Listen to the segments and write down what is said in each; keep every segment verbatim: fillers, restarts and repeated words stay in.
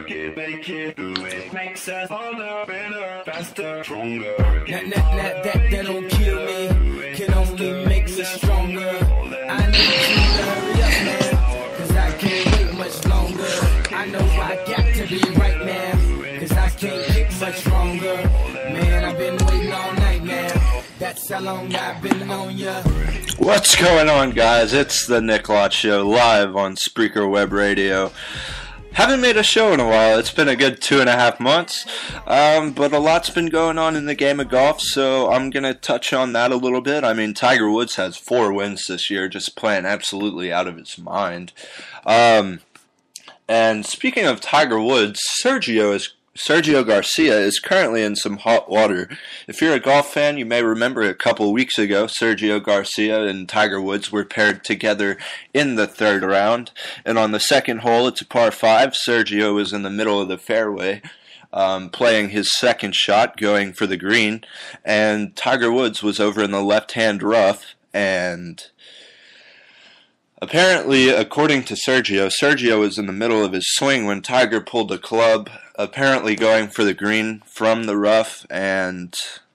work it, make it, do it. Makes us harder, better, faster, stronger. That, that, that, that, that don't kill me, can only make me stronger. I need you to hurry up, man, cause I can't wait much longer. I know I got to be right now, cause I can't get much stronger. Man, I've been waiting all night now, that's how long I've been on ya. What's going on, guys? It's the Nick Lott Show, live on Spreaker Web Radio. Haven't made a show in a while. It's been a good two and a half months, um, but a lot's been going on in the game of golf, so I'm going to touch on that a little bit. I mean, Tiger Woods has four wins this year, just playing absolutely out of his mind. Um, and speaking of Tiger Woods, Sergio is Sergio Garcia is currently in some hot water. If you're a golf fan, you may remember a couple weeks ago, Sergio Garcia and Tiger Woods were paired together in the third round. And on the second hole, it's a par five. Sergio was in the middle of the fairway, um, playing his second shot, going for the green. And Tiger Woods was over in the left-hand rough, and apparently, according to Sergio, Sergio was in the middle of his swing when Tiger pulled the club, apparently going for the green from the rough, and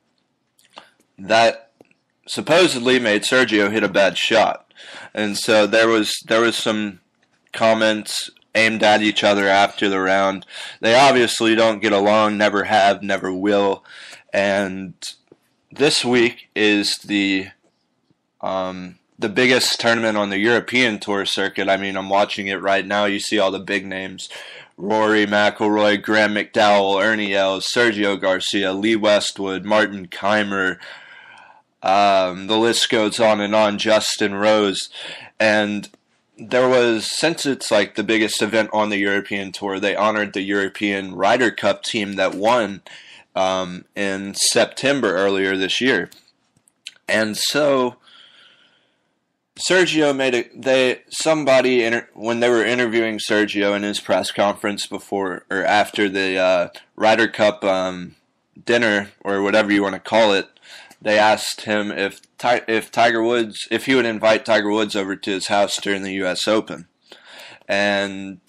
that supposedly made Sergio hit a bad shot. And so there was there was some comments aimed at each other after the round. They obviously don't get along, never have, never will. And this week is the um the biggest tournament on the European Tour circuit. I mean, I'm watching it right now. You see all the big names: Rory McIlroy, Graham McDowell, Ernie Els, Sergio Garcia, Lee Westwood, Martin Keimer. Um, the list goes on and on. Justin Rose. And there was, since it's like the biggest event on the European Tour, they honored the European Ryder Cup team that won um, in September earlier this year. And so Sergio made a, they, somebody, inter, when they were interviewing Sergio in his press conference before, or after the uh, Ryder Cup um, dinner, or whatever you want to call it, they asked him if, if Tiger Woods, if he would invite Tiger Woods over to his house during the U S Open. And,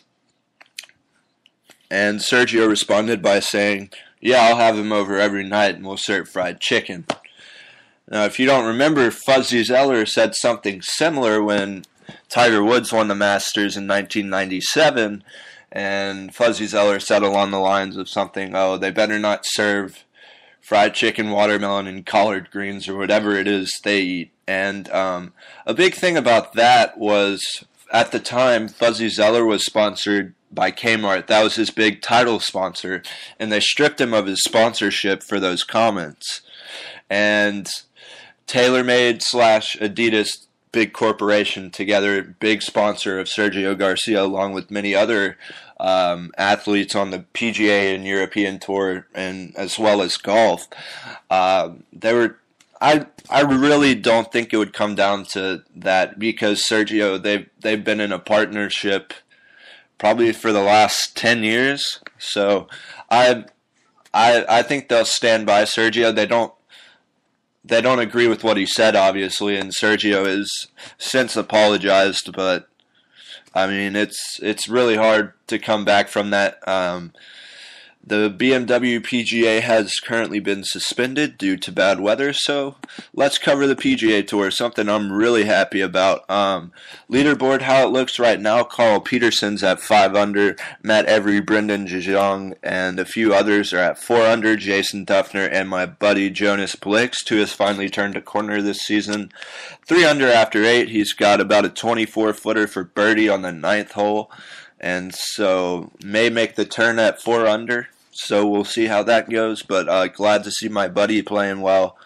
and Sergio responded by saying, "Yeah, I'll have him over every night and we'll serve fried chicken." Now, if you don't remember, Fuzzy Zoeller said something similar when Tiger Woods won the Masters in nineteen ninety-seven, and Fuzzy Zoeller said along the lines of something, oh, they better not serve fried chicken, watermelon, and collard greens, or whatever it is they eat. And um, a big thing about that was, at the time, Fuzzy Zoeller was sponsored by Kmart. That was his big title sponsor, and they stripped him of his sponsorship for those comments. And TaylorMade slash Adidas, big corporation together, big sponsor of Sergio Garcia, along with many other um, athletes on the P G A and European Tour, and as well as golf. Um, they were, I, I really don't think it would come down to that, because Sergio, they've they've been in a partnership probably for the last ten years. So I, I, I think they'll stand by Sergio. They don't. They don't agree with what he said, obviously, and Sergio has since apologized, but I mean, it's it's really hard to come back from that. Um, the B M W P G A has currently been suspended due to bad weather, so let's cover the P G A Tour, something I'm really happy about. Um, leaderboard, how it looks right now: Carl Peterson's at five under, Matt Every, Brendan Jeong, and a few others are at four under. Jason Duffner and my buddy Jonas Blixt, who has finally turned a corner this season, three under after eight. He's got about a twenty-four footer for birdie on the ninth hole, and so may make the turn at four under. So we'll see how that goes, but uh, glad to see my buddy playing well.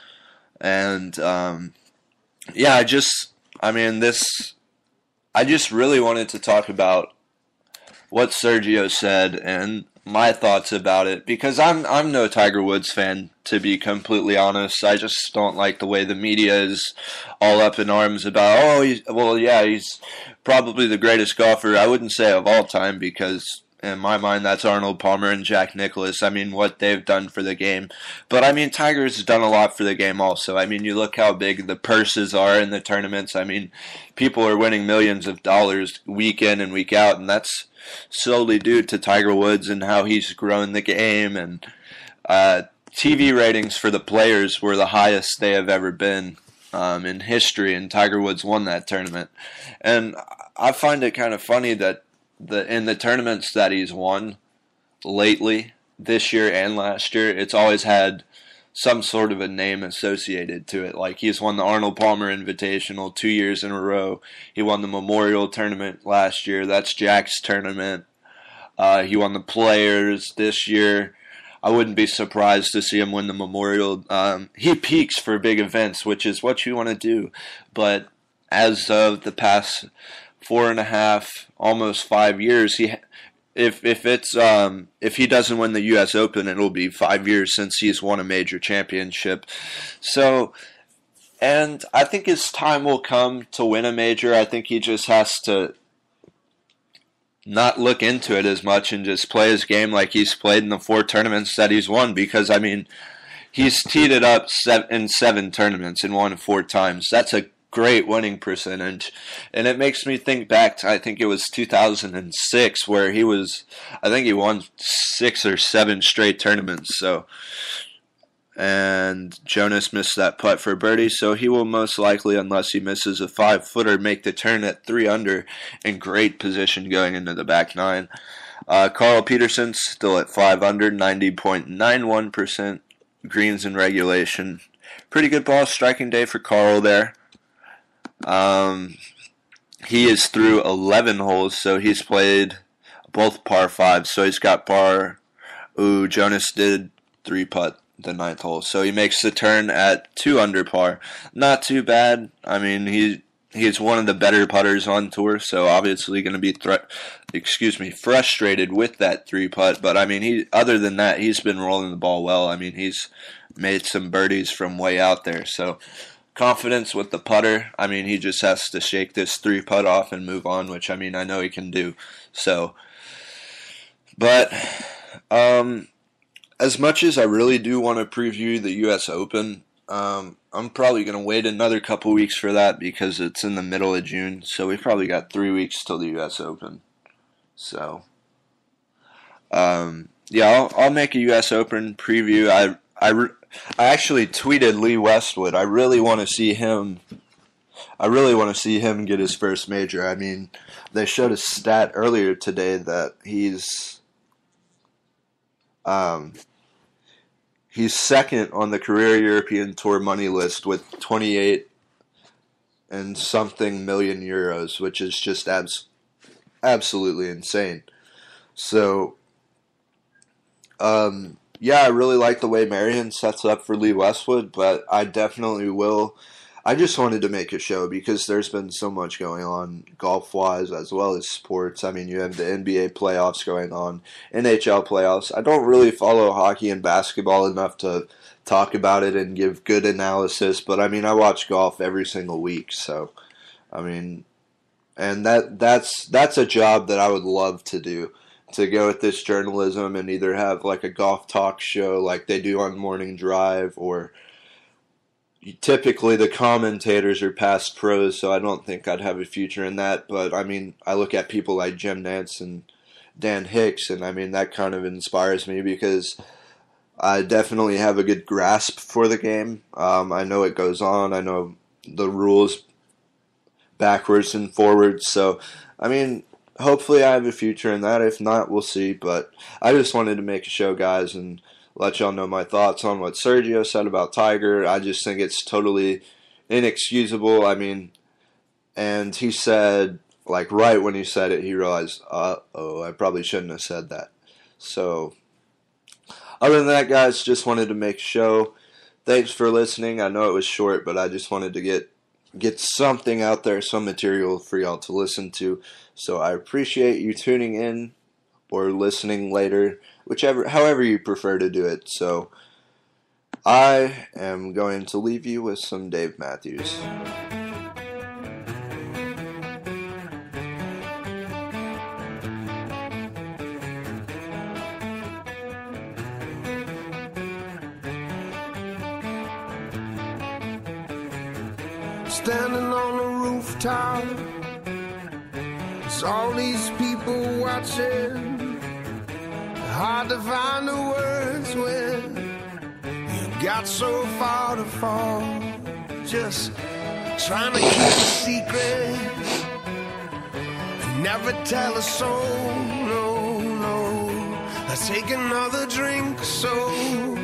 And, um, yeah, I just, I mean, this, I just really wanted to talk about what Sergio said and my thoughts about it, because I'm I'm no Tiger Woods fan, to be completely honest. I just don't like the way the media is all up in arms about, oh, he's, well, yeah, he's probably the greatest golfer. I wouldn't say of all time, because In my mind, that's Arnold Palmer and Jack Nicklaus. I mean, what they've done for the game. But, I mean, Tiger's done a lot for the game also. I mean, you look how big the purses are in the tournaments. I mean, people are winning millions of dollars week in and week out, and that's solely due to Tiger Woods and how he's grown the game. And uh, T V ratings for the players were the highest they have ever been um, in history, and Tiger Woods won that tournament. And I find it kind of funny that The in the tournaments that he's won lately, this year and last year, it's always had some sort of a name associated to it. Like, he's won the Arnold Palmer Invitational two years in a row. He won the Memorial Tournament last year. That's Jack's tournament. Uh, he won the Players this year. I wouldn't be surprised to see him win the Memorial. Um, he peaks for big events, which is what you want to do. But as of the past four and a half, almost five years, he if if it's um if he doesn't win the U S Open, it'll be five years since he's won a major championship. So, and I think his time will come to win a major. I think he just has to not look into it as much and just play his game like he's played in the four tournaments that he's won. Because I mean, he's teed it up in seven tournaments and won four times. That's a great winning percentage, and it makes me think back to, I think it was two thousand six, where he was, I think he won six or seven straight tournaments. So, and Jonas missed that putt for birdie, so he will most likely, unless he misses a five footer, make the turn at three under in great position going into the back nine. Uh, Carl Peterson's still at five under, ninety point nine one percent greens in regulation. Pretty good ball striking day for Carl there. Um, he is through eleven holes, so he's played both par fives, so he's got par. Ooh, Jonas did three putt the ninth hole, so he makes the turn at two under par. Not too bad. I mean, he he's one of the better putters on tour, so obviously going to be thre- excuse me frustrated with that three putt. But I mean, he other than that, he's been rolling the ball well. I mean, he's made some birdies from way out there, so. Confidence with the putter. I mean, he just has to shake this three putt off and move on, which I mean, I know he can do. So, but um, as much as I really do want to preview the U S Open, um, I'm probably going to wait another couple weeks for that because it's in the middle of June. So we probably got three weeks till the U S Open. So, um, yeah, I'll, I'll make a U S Open preview. I I. Re- I actually tweeted Lee Westwood. I really want to see him. I really want to see him get his first major. I mean, they showed a stat earlier today that he's um, he's second on the career European Tour money list with twenty-eight and something million euros, which is just abs- absolutely insane. So, um. Yeah, I really like the way Marion sets up for Lee Westwood, but I definitely will. I just wanted to make a show because there's been so much going on golf-wise as well as sports. I mean, you have the N B A playoffs going on, N H L playoffs. I don't really follow hockey and basketball enough to talk about it and give good analysis, but I mean, I watch golf every single week, so, I mean, and that that's that's a job that I would love to do. To go with this journalism and either have like a golf talk show like they do on Morning Drive, or typically the commentators are past pros, so I don't think I'd have a future in that. But I mean, I look at people like Jim Nantz and Dan Hicks, and I mean, that kind of inspires me because I definitely have a good grasp for the game. Um, I know it goes on. I know the rules backwards and forwards. So, I mean, hopefully I have a future in that. If not, we'll see. But I just wanted to make a show, guys, and let y'all know my thoughts on what Sergio said about Tiger. I just think it's totally inexcusable. I mean, and he said, like, right when he said it, he realized, uh-oh, I probably shouldn't have said that. So, other than that, guys, just wanted to make a show. Thanks for listening. I know it was short, but I just wanted to get get something out there, some material for y'all to listen to. So I appreciate you tuning in or listening later, whichever, however you prefer to do it. So I am going to leave you with some Dave Matthews. standing on the rooftop. It's all these people watching. Hard to find the words when you got so far to fall. Just trying to keep a secret, never tell a soul. No, no. Let's take another drink so